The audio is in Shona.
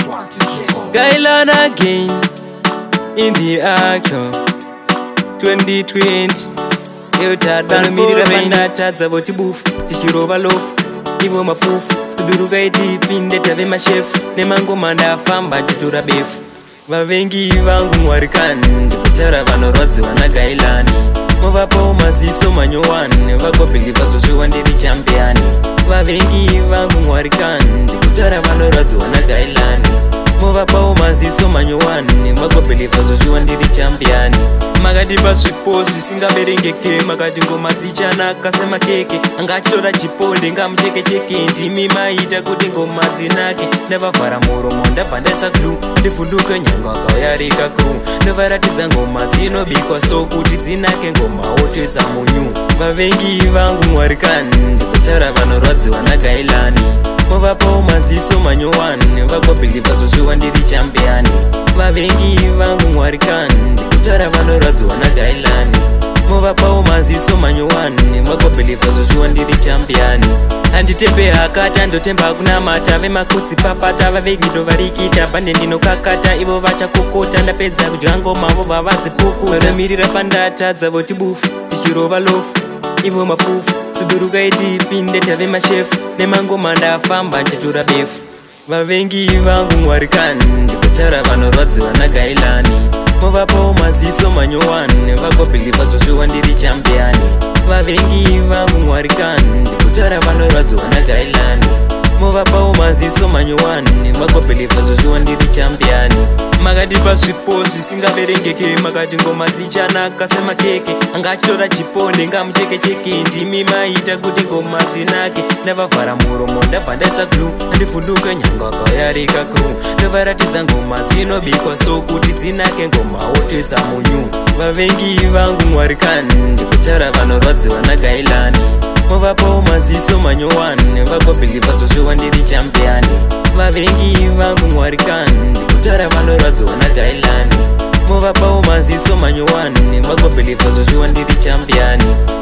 Gailan again in the action 2020. Eutadanomirira vandatadza voti bufu tichirova lofu ivo mafufu suduruka itipinde tave mashefu nemangoma ndafamba titora befu vavengi vangu mwarikani ndikutara vanorwadziwa nagailani movapawo maziso manyowani vagobhilivha zozviwa ndiri champiani vavengi vangu mwarikani ndikutara vanorwadziwa nagailani movapawo maziso manyowani vagobhilivha zozviwa ndiri champiani makatipa zviposi singaverengeke makati ngoma dzichanaka semakeke anga achitora chiponde ngamuchekecheke ndimi maita kuti ngoma dzinake ndavavhara muromo ndabva ndaisa glu ndivhunduke nyanga akauya kru ndavaratidza ngoma dzinobikwa so kuti dzinake ngoma wotoisa munyu vavengi vangu mwarikani ndikutara vanorwadziwa nagailani movapawo maziso manyowani vagobhilivha zozviwa ndiri champiani vavengi vangu mwarikani ndikutara vanorwadziwa nagailani movapawo maziso manyowani vagobhilivha zozviwa ndiri champiani handitepe hakata ndotemba hakuna mata vemakutsi papata vavengi ndovarikita bande ndinokakata ivo vachakokota ndapedza kudya ngoma vobva vadzikuku vanomirira pandatadza voti bufu tichirova lofu ivo mafufu suduruka itipinde tave mashefu nemangoma ndafamba ndichitora befu vavengi vangu mwarikani ndikutara vanorwadziwa nagailani movapawo maziso manyowani vagobhilivha zozviwa ndiri champiani vavengi vangu mwarikani ndikutara vanorwadziwa nagailani movapawo maziso manyowani vagobhilivha zozviwa ndiri champiani makatipa zviposi singaverengeke makati ngoma dzichanaka semakeke anga achitora chiponde ngamuchekecheke ndimi maita kuti ngoma dzinake ndavavhara muromo ndabva ndaisa glu ndivhunduke nyanga akauya kru ndavaratidza ngoma dzinobikwa so kuti dzinake ngoma wotoisa munyu vavengi vangu mwarikani ndikutara vanorwadziwa nagailani movapawo maziso manyowani vagobhilivha zozviwa ndiri champiani vavengi vangu mwarikani ndikutara vanorwadziwa nagailani movapawo maziso manyowani vagobhilivha zozviwa ndiri champiani